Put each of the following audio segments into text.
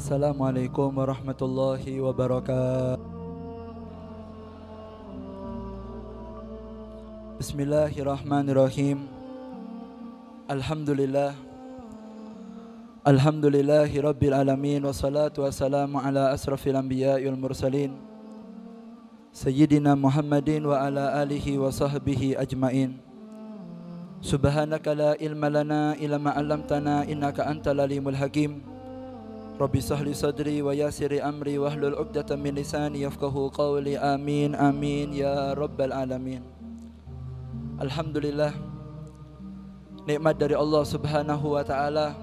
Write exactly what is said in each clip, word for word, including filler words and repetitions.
Assalamualaikum warahmatullahi wabarakatuh. Bismillahirrahmanirrahim. Alhamdulillah. Alhamdulillahi rabbil alamin. Wassalatu wassalamu ala asrafil anbiya'i wal mursalin Sayyidina Muhammadin wa ala alihi wa sahbihi ajmain. Subhanaka la ilma lana illa ma 'allamtana innaka antal alimul hakim. Rabbi sahli sadri wa yassiri amri wahlul 'uqdatam min lisani yafqahu qawli. Amin amin ya rabbal alamin. Alhamdulillah, nikmat dari Allah Subhanahu wa taala.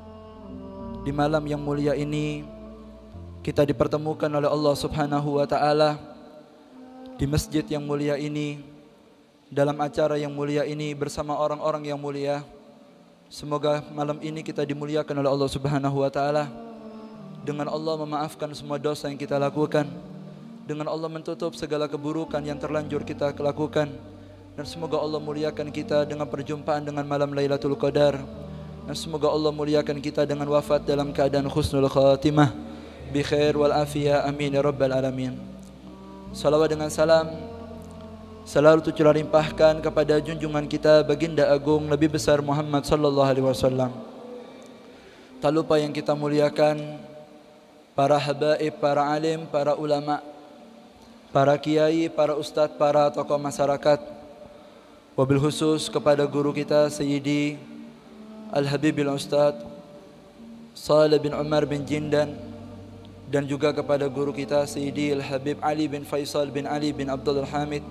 Di malam yang mulia ini kita dipertemukan oleh Allah Subhanahu wa taala di masjid yang mulia ini, dalam acara yang mulia ini bersama orang-orang yang mulia. Semoga malam ini kita dimuliakan oleh Allah Subhanahu wa taala. Dengan Allah memaafkan semua dosa yang kita lakukan, dengan Allah menutup segala keburukan yang terlanjur kita lakukan, dan semoga Allah muliakan kita dengan perjumpaan dengan malam Lailatul Qadar, dan semoga Allah muliakan kita dengan wafat dalam keadaan husnul khatimah bi khair wal afiyah. Amin ya rabbal alamin. Salawat dengan salam selalu tercurah limpahkan kepada junjungan kita baginda agung Nabi besar Muhammad sallallahu alaihi wasallam. Tak lupa yang kita muliakan para habaib, para alim, para ulama, para kiai, para ustadz, para tokoh masyarakat, wabil khusus kepada guru kita Sayyidi Al-Habibil Ustadz Saleh bin Umar bin Jindan, dan juga kepada guru kita Sayyidi Al-Habib Ali bin Faisal bin Ali bin Abdul Hamid,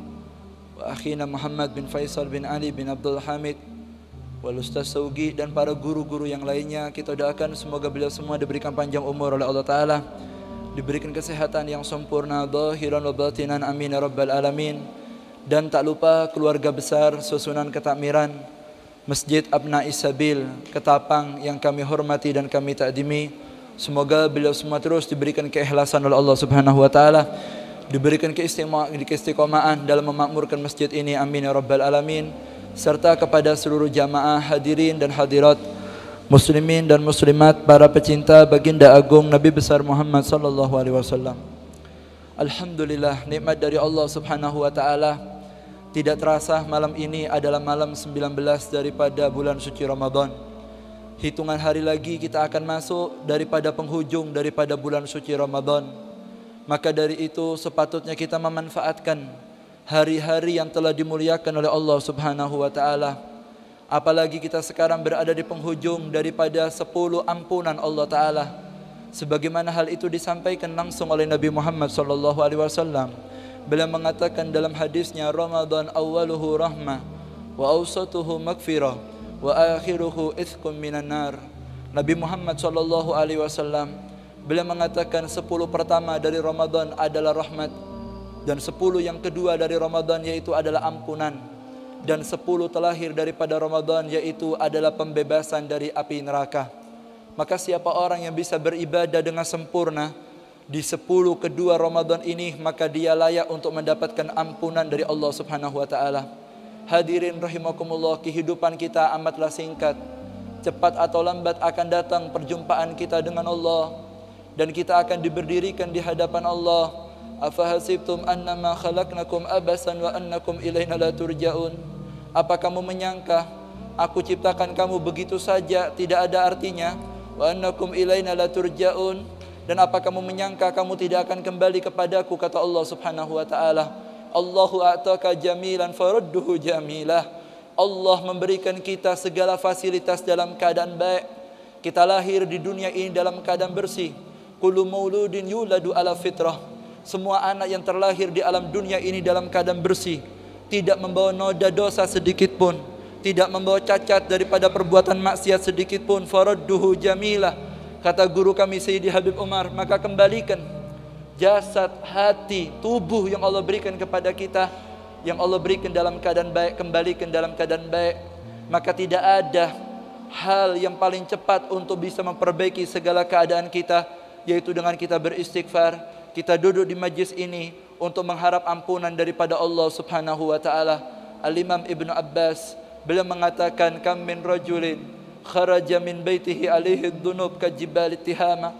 wa akhina Muhammad bin Faisal bin Ali bin Abdul Hamid, wal Ustaz Saugi, dan para guru-guru yang lainnya. Kita doakan semoga beliau semua diberikan panjang umur oleh Allah Ta'ala, diberikan kesehatan yang sempurna zahiran wa batinan. Amin ya rabbal alamin. Dan tak lupa keluarga besar susunan ketakmiran Masjid Abna'is Sabil Ketapang yang kami hormati dan kami takdimi. Semoga beliau semua terus diberikan keikhlasan oleh Allah Subhanahu wa taala, diberikan keistiqomahan dalam memakmurkan masjid ini. Amin ya rabbal alamin. Serta kepada seluruh jamaah hadirin dan hadirat, muslimin dan muslimat, para pecinta baginda agung Nabi besar Muhammad sallallahu alaihi wasallam. Alhamdulillah, nikmat dari Allah Subhanahu wa taala. Tidak terasa malam ini adalah malam sembilan belas daripada bulan suci Ramadan. Hitungan hari lagi kita akan masuk daripada penghujung daripada bulan suci Ramadan. Maka dari itu sepatutnya kita memanfaatkan hari-hari yang telah dimuliakan oleh Allah Subhanahu wa taala. Apalagi kita sekarang berada di penghujung daripada sepuluh ampunan Allah taala, sebagaimana hal itu disampaikan langsung oleh Nabi Muhammad sallallahu alaihi wasallam. Beliau mengatakan dalam hadisnya, Ramadan awwaluhu rahmah wa awsatuhu maghfirah wa akhiruhu itsqun minan nar. Nabi Muhammad sallallahu alaihi wasallam beliau mengatakan sepuluh pertama dari Ramadan adalah rahmat, dan sepuluh yang kedua dari Ramadan yaitu adalah ampunan, dan sepuluh terakhir daripada Ramadan yaitu adalah pembebasan dari api neraka. Maka siapa orang yang bisa beribadah dengan sempurna di sepuluh kedua Ramadan ini, maka dia layak untuk mendapatkan ampunan dari Allah Subhanahu wa taala. Hadirin rahimakumullah, kehidupan kita amatlah singkat. Cepat atau lambat akan datang perjumpaan kita dengan Allah, dan kita akan diberdirikan di hadapan Allah. Afahasibtum annama khalaqnakum abasan wa annakum ilaina la turja'un. Apa kamu menyangka aku ciptakan kamu begitu saja, tidak ada artinya? Wa annakum ilaina la turja'un. Dan apa kamu menyangka kamu tidak akan kembali kepadaku, kata Allah Subhanahu wa taala. Allahu a'taka jamilan farudduhu jamilah. Allah memberikan kita segala fasilitas dalam keadaan baik. Kita lahir di dunia ini dalam keadaan bersih. Kullu mauludin yuladu ala fitrah. Semua anak yang terlahir di alam dunia ini dalam keadaan bersih, tidak membawa noda dosa sedikit pun, tidak membawa cacat daripada perbuatan maksiat sedikit pun. Faradduhu jamilah, kata guru kami Sayyidi Habib Umar. Maka kembalikan jasad, hati, tubuh yang Allah berikan kepada kita, yang Allah berikan dalam keadaan baik, kembalikan dalam keadaan baik. Maka tidak ada hal yang paling cepat untuk bisa memperbaiki segala keadaan kita, yaitu dengan kita beristighfar. Kita duduk di majlis ini untuk mengharap ampunan daripada Allah Subhanahu wa taala. Al-Imam Ibnu Abbas beliau mengatakan, kam min rajulin kharaja min baitihi alaihi dhunub kajibal tihama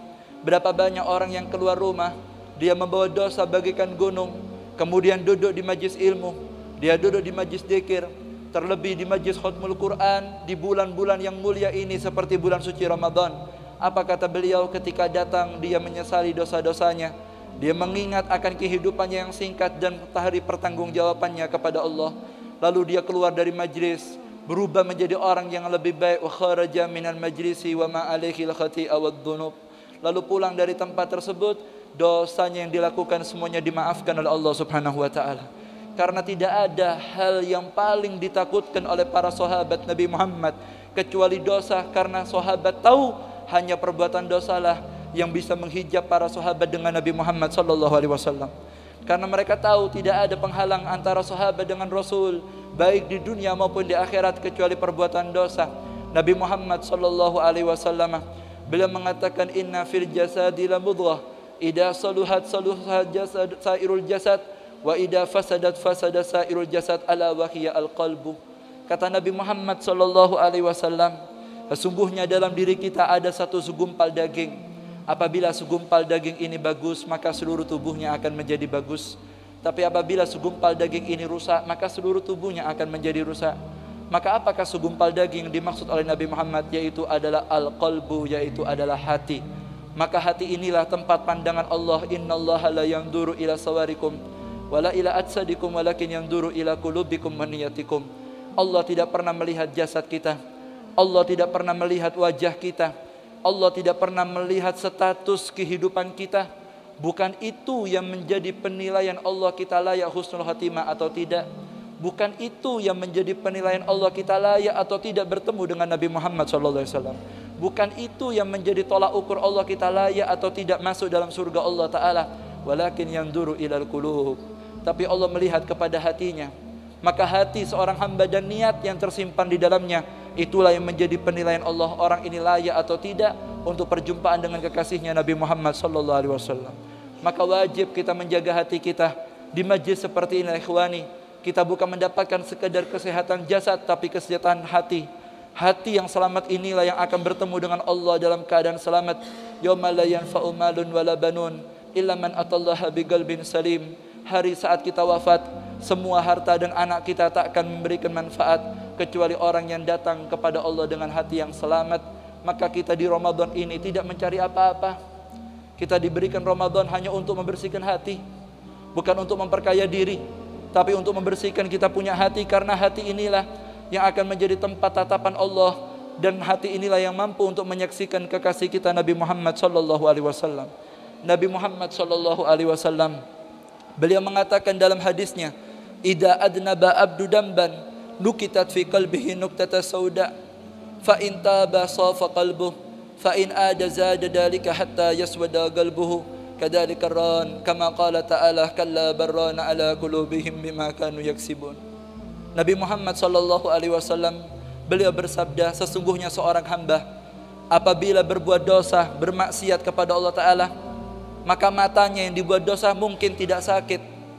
Berapa banyak orang yang keluar rumah, dia membawa dosa bagaikan gunung, kemudian duduk di majlis ilmu, dia duduk di majlis dzikir, terlebih di majlis khatmul Quran di bulan-bulan yang mulia ini seperti bulan suci Ramadan. Apa kata beliau ketika datang? Dia menyesali dosa-dosanya, dia mengingat akan kehidupannya yang singkat dan hari pertanggungjawabannya kepada Allah. Lalu dia keluar dari majlis, berubah menjadi orang yang lebih baik. Wa kharaja minal majlisi wa ma alaihi al-khati'a wad-dhunub. Lalu pulang dari tempat tersebut, dosanya yang dilakukan semuanya dimaafkan oleh Allah Subhanahu wa taala. Karena tidak ada hal yang paling ditakutkan oleh para sahabat Nabi Muhammad kecuali dosa, karena sahabat tahu hanya perbuatan dosalah yang bisa menghijab para sahabat dengan Nabi Muhammad sallallahu alaihi wasallam. Karena mereka tahu tidak ada penghalang antara sahabat dengan Rasul, baik di dunia maupun di akhirat, kecuali perbuatan dosa. Nabi Muhammad sallallahu alaihi wasallam beliau mengatakan, inna fil jasadi la mudghah idza saluhat saluha jasad sairul jasad wa idza fasadat fasada sairul jasad ala wa hiya al qalbu. Kata Nabi Muhammad sallallahu alaihi wasallam, sesungguhnya dalam diri kita ada satu segumpal daging. Apabila segumpal daging ini bagus, maka seluruh tubuhnya akan menjadi bagus. Tapi apabila segumpal daging ini rusak, maka seluruh tubuhnya akan menjadi rusak. Maka apakah segumpal daging yang dimaksud oleh Nabi Muhammad? Yaitu adalah al-qalbu, yaitu adalah hati. Maka hati inilah tempat pandangan Allah. Innallaha la yanzuru ila sawarikum wala ila ajsadikum walakin yanzuru ila qulubikum wa niyatikum. Allah tidak pernah melihat jasad kita, Allah tidak pernah melihat wajah kita, Allah tidak pernah melihat status kehidupan kita. Bukan itu yang menjadi penilaian Allah kita layak husnul khatimah atau tidak. Bukan itu yang menjadi penilaian Allah kita layak atau tidak bertemu dengan Nabi Muhammad shallallahu alaihi wasallam. Bukan itu yang menjadi tolak ukur Allah kita layak atau tidak masuk dalam surga Allah Ta'ala. Walakin yanzuru ilal qulub. Tapi Allah melihat kepada hatinya. Maka hati seorang hamba dan niat yang tersimpan di dalamnya, itulah yang menjadi penilaian Allah, orang ini layak atau tidak untuk perjumpaan dengan kekasihnya Nabi Muhammad sallallahu alaihi wasallam. Maka wajib kita menjaga hati kita di majlis seperti ini, ikhwani. Kita bukan mendapatkan sekedar kesehatan jasad, tapi kesehatan hati. Hati yang selamat inilah yang akan bertemu dengan Allah dalam keadaan selamat. Yauma la yanfa'u malun wala banun illa man atallaha biqalbin salim. Hari saat kita wafat, semua harta dan anak kita tak akan memberikan manfaat kecuali orang yang datang kepada Allah dengan hati yang selamat. Maka kita di Ramadan ini tidak mencari apa-apa. Kita diberikan Ramadan hanya untuk membersihkan hati, bukan untuk memperkaya diri, tapi untuk membersihkan kita punya hati. Karena hati inilah yang akan menjadi tempat tatapan Allah, dan hati inilah yang mampu untuk menyaksikan kekasih kita Nabi Muhammad sallallahu alaihi wasallam. Nabi Muhammad sallallahu alaihi wasallam beliau mengatakan dalam hadisnya, idza adnaba abdu damban nukitat fi qalbihi nuqtata sauda fa in taba safa qalbuhu fa in ada zada dalika hatta yaswada qalbuhu kadzalika ran kama qala ta'ala kalla barrana ala qulubihim bima kanu yaksibun. Nabi Muhammad sallallahu alaihi wasallam beliau bersabda, sesungguhnya seorang hamba apabila berbuat dosa, bermaksiat kepada Allah Ta'ala, maka matanya yang dibuat dosa mungkin tidak sakit.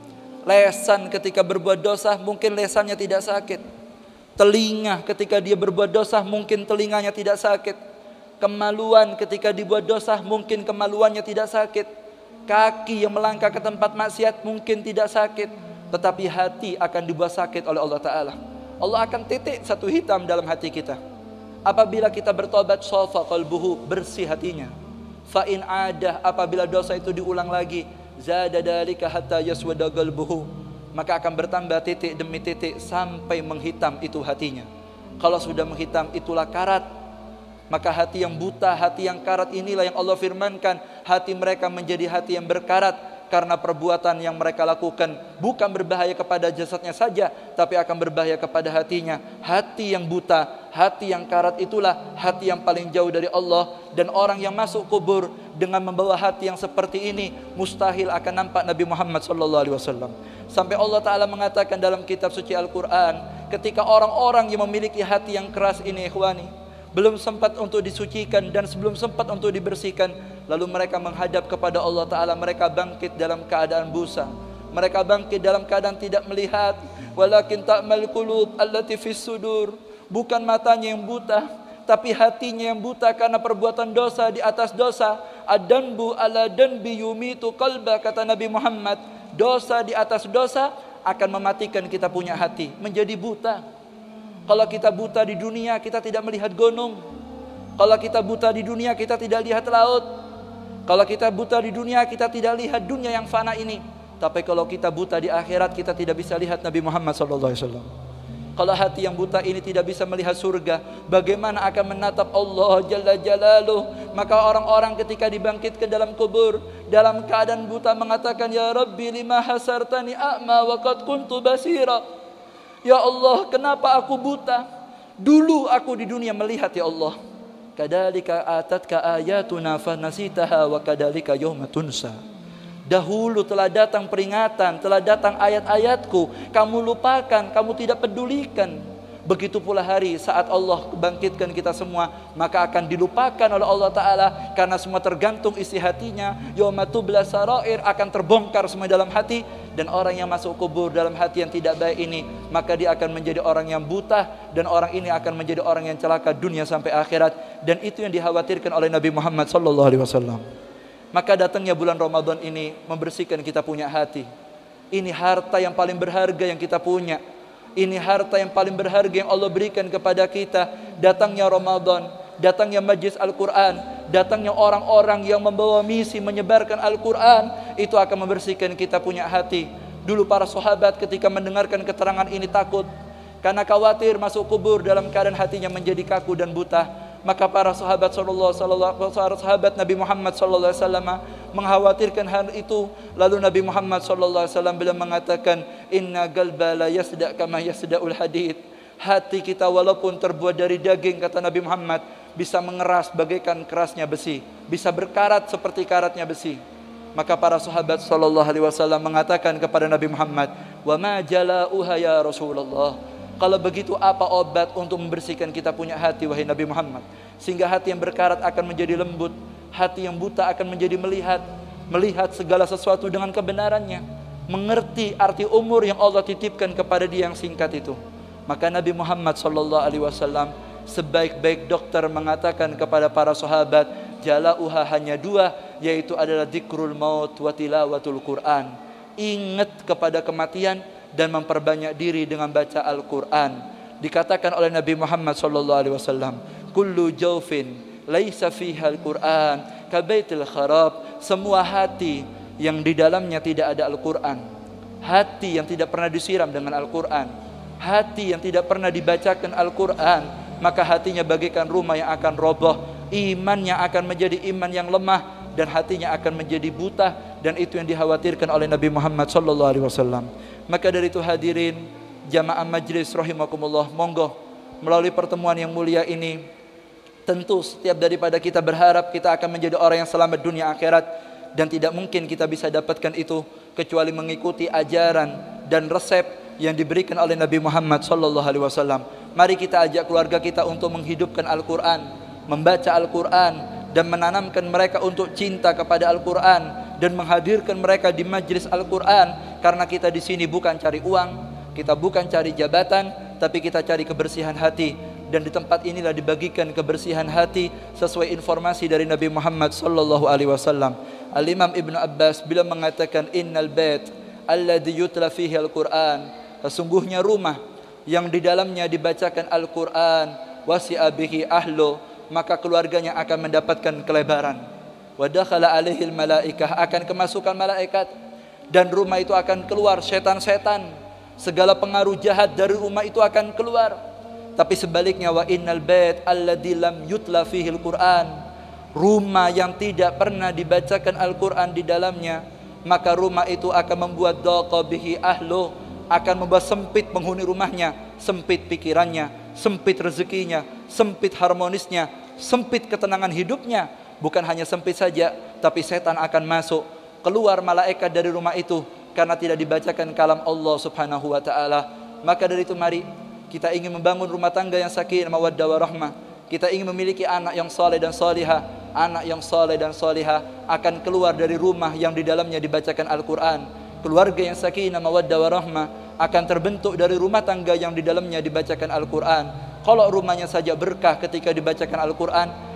Lesan ketika berbuat dosa mungkin lesannya tidak sakit. Telinga ketika dia berbuat dosa mungkin telinganya tidak sakit. Kemaluan ketika dibuat dosa mungkin kemaluannya tidak sakit. Kaki yang melangkah ke tempat maksiat mungkin tidak sakit. Tetapi hati akan dibuat sakit oleh Allah Ta'ala. Allah akan titik satu hitam dalam hati kita. Apabila kita bertobat, safa qalbuhu, bersih hatinya. Fa in ada, apabila dosa itu diulang lagi, zada dalika hatta yaswada qalbuhu, maka akan bertambah titik demi titik sampai menghitam itu hatinya. Kalau sudah menghitam, itulah karat. Maka hati yang buta, hati yang karat inilah yang Allah firmankan, hati mereka menjadi hati yang berkarat. Karena perbuatan yang mereka lakukan bukan berbahaya kepada jasadnya saja, tapi akan berbahaya kepada hatinya. Hati yang buta, hati yang karat itulah hati yang paling jauh dari Allah. Dan orang yang masuk kubur dengan membawa hati yang seperti ini, mustahil akan nampak Nabi Muhammad sallallahu alaihi wasallam. Sampai Allah Ta'ala mengatakan dalam kitab suci Al-Quran, ketika orang-orang yang memiliki hati yang keras ini, ikhwani, belum sempat untuk disucikan dan sebelum sempat untuk dibersihkan, lalu mereka menghadap kepada Allah Ta'ala, mereka bangkit dalam keadaan busa, mereka bangkit dalam keadaan tidak melihat. Walakin ta'mal qulub allati fis sudur, bukan matanya yang buta, tapi hatinya yang buta karena perbuatan dosa di atas dosa. Ad-danbu ala danbi yumitu qalba, kata Nabi Muhammad. Dosa di atas dosa akan mematikan kita punya hati, menjadi buta. Kalau kita buta di dunia, kita tidak melihat gunung. Kalau kita buta di dunia, kita tidak lihat laut. Kalau kita buta di dunia, kita tidak lihat dunia yang fana ini. Tapi kalau kita buta di akhirat, kita tidak bisa lihat Nabi Muhammad sallallahu alaihi wasallam. Kalau hati yang buta ini tidak bisa melihat surga, bagaimana akan menatap Allah Jalla Jalaluh? Maka orang-orang ketika dibangkitkan dalam kubur dalam keadaan buta mengatakan, Ya Rabbi lima hasartani a'ma wa qad kuntu basira. Ya Allah, kenapa aku buta? Dulu aku di dunia melihat, ya Allah. Kadzalika atatka ayatuna fanasitaha wa kadzalika yauma tunsa. Dahulu telah datang peringatan, telah datang ayat-ayatku, kamu lupakan, kamu tidak pedulikan. Begitu pula hari saat Allah bangkitkan kita semua, maka akan dilupakan oleh Allah Ta'ala, karena semua tergantung isi hatinya. Yauma tubla sarair, akan terbongkar semua dalam hati. Dan orang yang masuk kubur dalam hati yang tidak baik ini, maka dia akan menjadi orang yang buta, dan orang ini akan menjadi orang yang celaka dunia sampai akhirat. Dan itu yang dikhawatirkan oleh Nabi Muhammad sallallahu alaihi wasallam. Maka datangnya bulan Ramadan ini membersihkan kita punya hati. Ini harta yang paling berharga yang kita punya. Ini harta yang paling berharga yang Allah berikan kepada kita. Datangnya Ramadan, datangnya majlis Al-Quran, datangnya orang-orang yang membawa misi menyebarkan Al-Quran, itu akan membersihkan kita punya hati. Dulu para sahabat ketika mendengarkan keterangan ini takut, karena khawatir masuk kubur dalam keadaan hatinya menjadi kaku dan buta. Maka para sahabat sallallahu alaihi sahabat Nabi Muhammad sallallahu alaihi wasallam mengkhawatirkan hal itu. Lalu Nabi Muhammad sallallahu alaihi wasallam beliau mengatakan, inna qalba la yasda kama yasdaul hadid. Hati kita walaupun terbuat dari daging, kata Nabi Muhammad, bisa mengeras bagaikan kerasnya besi, bisa berkarat seperti karatnya besi. Maka para sahabat sallallahu alaihi wasallam mengatakan kepada Nabi Muhammad, wa ma jala'uha ya Rasulullah. Kalau begitu apa obat untuk membersihkan kita punya hati, wahai Nabi Muhammad? Sehingga hati yang berkarat akan menjadi lembut, hati yang buta akan menjadi melihat, melihat segala sesuatu dengan kebenarannya, mengerti arti umur yang Allah titipkan kepada dia yang singkat itu. Maka Nabi Muhammad sallallahu alaihi wasallam sebaik-baik dokter mengatakan kepada para sahabat, jala'uha hanya dua, yaitu adalah dzikrul maut wa tilawatul Quran. Ingat kepada kematian dan memperbanyak diri dengan baca Al-Quran. Dikatakan oleh Nabi Muhammad sallallahu alaihi wasallam, kullu jawfin laisa fiha Al-Quran kabaitil kharab. Semua hati yang di dalamnya tidak ada Al-Quran, hati yang tidak pernah disiram dengan Al-Quran, hati yang tidak pernah dibacakan Al-Quran, maka hatinya bagaikan rumah yang akan roboh. Imannya akan menjadi iman yang lemah, dan hatinya akan menjadi buta. Dan itu yang dikhawatirkan oleh Nabi Muhammad sallallahu alaihi wasallam. Maka dari itu hadirin jamaah majlis rahimakumullah, monggo melalui pertemuan yang mulia ini, tentu setiap daripada kita berharap kita akan menjadi orang yang selamat dunia akhirat, dan tidak mungkin kita bisa dapatkan itu kecuali mengikuti ajaran dan resep yang diberikan oleh Nabi Muhammad sallallahu alaihi wasallam. Mari kita ajak keluarga kita untuk menghidupkan Al-Quran, membaca Al-Quran, dan menanamkan mereka untuk cinta kepada Al-Quran, dan menghadirkan mereka di majlis Al-Quran. Karena kita di sini bukan cari uang, kita bukan cari jabatan, tapi kita cari kebersihan hati. Dan di tempat inilah dibagikan kebersihan hati sesuai informasi dari Nabi Muhammad sallallahu alaihi wasallam. Al-Imam Ibnu Abbas bila mengatakan, innal bait alladhi yutla fihi Al-Quran, sesungguhnya rumah yang di dalamnya dibacakan Al-Quran, wasi'a bihi ahlu, maka keluarganya akan mendapatkan kelebaran. Wa dakhala alaihil malaikah, akan kemasukan malaikat, dan rumah itu akan keluar setan-setan, segala pengaruh jahat dari rumah itu akan keluar. Tapi sebaliknya, wa innal bait alladzi lam yutla fihil Quran, rumah yang tidak pernah dibacakan Al-Quran di dalamnya, maka rumah itu akan membuat daqa bihi ahlu, akan membuat sempit penghuni rumahnya, sempit pikirannya, sempit rezekinya, sempit harmonisnya, sempit ketenangan hidupnya. Bukan hanya sempit saja, tapi setan akan masuk, keluar malaikat dari rumah itu karena tidak dibacakan kalam Allah subhanahu wa ta'ala. Maka dari itu mari kita ingin membangun rumah tangga yang sakinah mawaddah warahmah. Kita ingin memiliki anak yang saleh dan salihah. Anak yang saleh dan salihah akan keluar dari rumah yang di dalamnya dibacakan Al-Quran. Keluarga yang sakinah mawaddah warahmah akan terbentuk dari rumah tangga yang di dalamnya dibacakan Al-Quran. Kalau rumahnya saja berkah ketika dibacakan Al-Quran,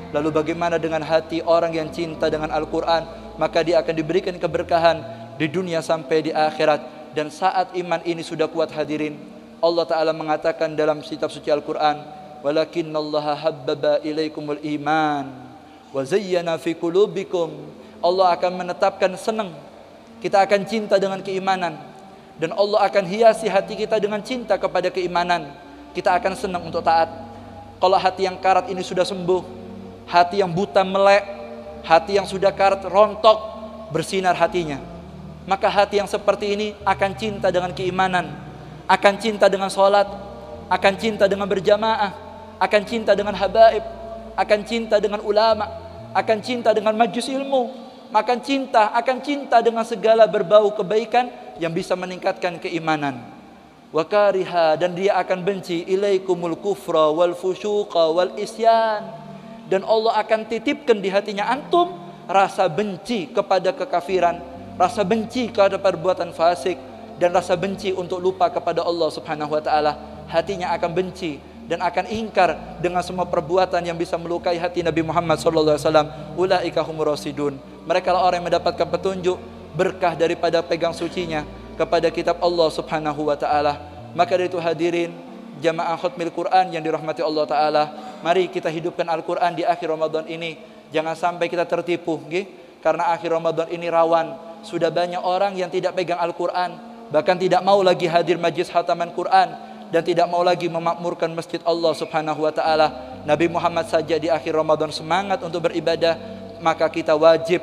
Lalu bagaimana dengan hati orang yang cinta dengan Al-Quran? Maka dia akan diberikan keberkahan di dunia sampai di akhirat. Dan saat iman ini sudah kuat hadirin, Allah Ta'ala mengatakan dalam kitab suci Al-Quran, walakinnallaha habbaba ilaikumul iman wa zayyana fi qulubikum. Allah akan menetapkan senang, kita akan cinta dengan keimanan, dan Allah akan hiasi hati kita dengan cinta kepada keimanan. Kita akan senang untuk taat. Kalau hati yang karat ini sudah sembuh, hati yang buta melek, hati yang sudah karat rontok, bersinar hatinya, maka hati yang seperti ini akan cinta dengan keimanan, akan cinta dengan sholat, akan cinta dengan berjamaah, akan cinta dengan habaib, akan cinta dengan ulama, akan cinta dengan majlis ilmu, akan cinta, akan cinta dengan segala berbau kebaikan yang bisa meningkatkan keimanan. Wa kariha, dan dia akan benci ilaikumul kufra wal fusyuqa wal isyan, dan Allah akan titipkan di hatinya antum rasa benci kepada kekafiran, rasa benci kepada perbuatan fasik, dan rasa benci untuk lupa kepada Allah Subhanahu wa taala. Hatinya akan benci dan akan ingkar dengan semua perbuatan yang bisa melukai hati Nabi Muhammad sallallahu alaihi wasallam. Ulaika humur rasidun. Mereka lah orang yang mendapatkan petunjuk, berkah daripada pegang sucinya kepada kitab Allah Subhanahu wa taala. Maka dari itu hadirin jamaah khatmil Quran yang dirahmati Allah taala, mari kita hidupkan Al-Quran di akhir Ramadan ini. Jangan sampai kita tertipu, nggih, karena akhir Ramadan ini rawan. Sudah banyak orang yang tidak pegang Al-Quran, bahkan tidak mau lagi hadir majlis khataman Quran, dan tidak mau lagi memakmurkan masjid Allah Subhanahu wa taala. Nabi Muhammad saja di akhir Ramadan semangat untuk beribadah, maka kita wajib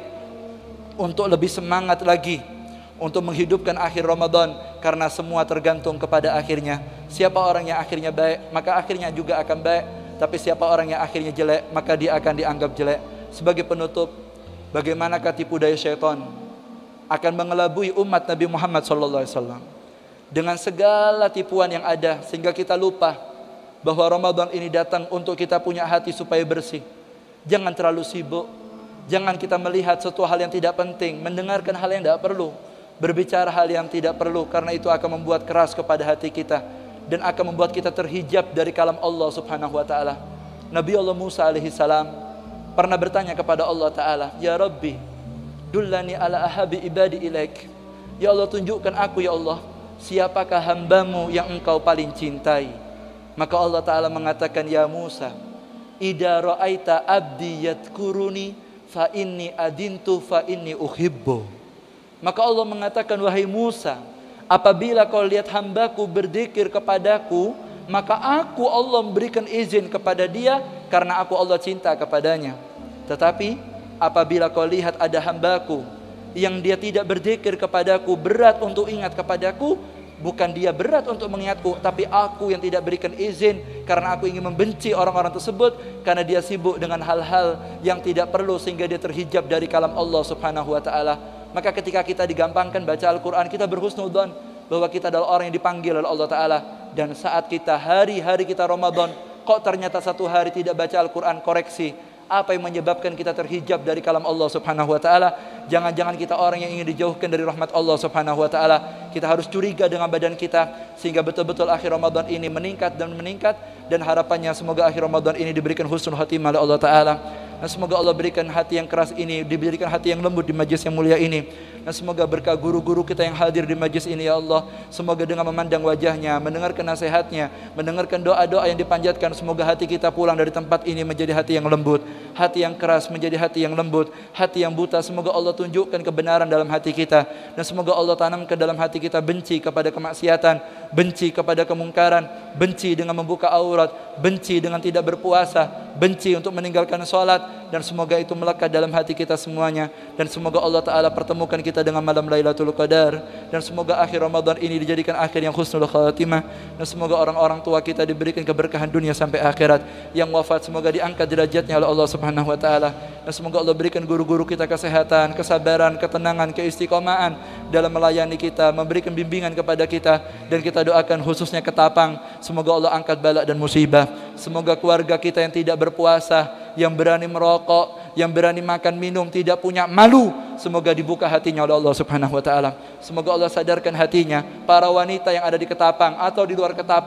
untuk lebih semangat lagi untuk menghidupkan akhir Ramadan, karena semua tergantung kepada akhirnya. Siapa orang yang akhirnya baik, maka akhirnya juga akan baik. Tapi siapa orang yang akhirnya jelek, maka dia akan dianggap jelek. Sebagai penutup, bagaimanakah tipu daya syaitan akan mengelabui umat Nabi Muhammad sallallahu alaihi wasallam dengan segala tipuan yang ada, sehingga kita lupa bahwa Ramadan ini datang untuk kita punya hati supaya bersih. Jangan terlalu sibuk, jangan kita melihat suatu hal yang tidak penting, mendengarkan hal yang tidak perlu, berbicara hal yang tidak perlu, karena itu akan membuat keras kepada hati kita dan akan membuat kita terhijab dari kalam Allah Subhanahu wa taala. Nabi Allah Musa alaihi salam pernah bertanya kepada Allah taala, "Ya Rabbi, dullani ala ahabi ibadi ilaik." Ya Allah, tunjukkan aku ya Allah, siapakah hambamu yang engkau paling cintai? Maka Allah taala mengatakan, "Ya Musa, idza ra'aita abdi yadhkuruni fa inni adintu fa inni uhibbu." Maka Allah mengatakan, "Wahai Musa, apabila kau lihat hambaku berzikir kepadaku, maka aku Allah memberikan izin kepada dia karena aku Allah cinta kepadanya. Tetapi apabila kau lihat ada hambaku yang dia tidak berzikir kepadaku, berat untuk ingat kepadaku, bukan dia berat untuk mengingatku, tapi aku yang tidak berikan izin karena aku ingin membenci orang-orang tersebut karena dia sibuk dengan hal-hal yang tidak perlu sehingga dia terhijab dari kalam Allah Subhanahu wa taala." Maka ketika kita digampangkan baca Al-Quran, kita berhusnudzon bahwa kita adalah orang yang dipanggil oleh Allah Ta'ala. Dan saat kita hari-hari kita Ramadan, kok ternyata satu hari tidak baca Al-Quran, koreksi. Apa yang menyebabkan kita terhijab dari kalam Allah Subhanahu wa taala? Jangan-jangan kita orang yang ingin dijauhkan dari rahmat Allah Subhanahu wa taala. Kita harus curiga dengan badan kita sehingga betul-betul akhir Ramadan ini meningkat dan meningkat, dan harapannya semoga akhir Ramadan ini diberikan husnul khatimah oleh Allah taala. Dan semoga Allah berikan hati yang keras ini, diberikan hati yang lembut di majlis yang mulia ini. Dan semoga berkah guru-guru kita yang hadir di majlis ini ya Allah, semoga dengan memandang wajahnya, mendengarkan nasihatnya, mendengarkan doa-doa yang dipanjatkan, semoga hati kita pulang dari tempat ini menjadi hati yang lembut, hati yang keras menjadi hati yang lembut, hati yang buta semoga Allah tunjukkan kebenaran dalam hati kita, dan semoga Allah tanamkan dalam hati kita benci kepada kemaksiatan, benci kepada kemungkaran, benci dengan membuka aurat, benci dengan tidak berpuasa, benci untuk meninggalkan sholat, dan semoga itu melekat dalam hati kita semuanya. Dan semoga Allah Ta'ala pertemukan kita dengan malam Lailatul Qadar, dan semoga akhir Ramadan ini dijadikan akhir yang husnul khatimah, dan semoga orang-orang tua kita diberikan keberkahan dunia sampai akhirat. Yang wafat semoga diangkat derajatnya oleh Allah Subhanahu wa taala, dan semoga Allah berikan guru-guru kita kesehatan, kesabaran, ketenangan, keistiqomahan dalam melayani kita, memberikan bimbingan kepada kita, dan kita doakan khususnya Ketapang, semoga Allah angkat bala dan musibah. Semoga keluarga kita yang tidak berpuasa, yang berani merokok, yang berani makan minum, tidak punya malu, semoga dibuka hatinya oleh Allah Subhanahu wa taala. Semoga Allah sadarkan hatinya, para wanita yang ada di Ketapang atau di luar Ketapang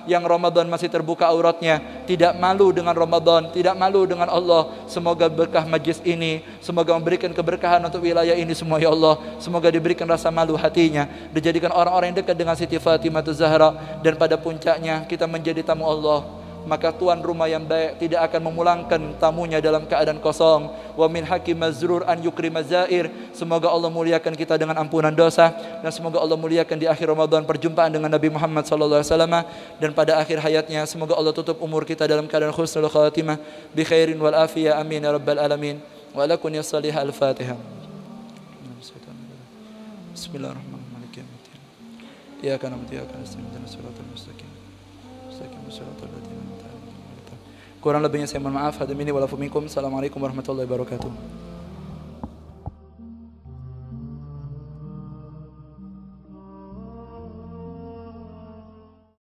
yang Ramadan masih terbuka auratnya, tidak malu dengan Ramadan, tidak malu dengan Allah. Semoga berkah majlis ini, semoga memberikan keberkahan untuk wilayah ini semua ya Allah. Semoga diberikan rasa malu hatinya, dijadikan orang-orang yang dekat dengan Siti Fatimah Zahra, dan pada puncaknya kita menjadi tamu Allah. Maka tuan rumah yang baik tidak akan memulangkan tamunya dalam keadaan kosong. Wa min hakim mazrur an yukrim zair. Semoga Allah muliakan kita dengan ampunan dosa, dan semoga Allah muliakan di akhir Ramadan perjumpaan dengan Nabi Muhammad sallallahu alaihi wasallam, dan pada akhir hayatnya semoga Allah tutup umur kita dalam keadaan husnul khatimah bi khairin wal afiyah, amin ya rabbal alamin. Wa lakum ya salihah al-Fatihah. Bismillahirrahmanirrahim. Ya kana mutiya kana istiqamah siratal mustaqim. Mustaqim siratal ladzina an'amta alaihim. Kurang lebihnya saya mohon maaf. Hadza minni wa lakum minkum. Assalamualaikum warahmatullahi wabarakatuh.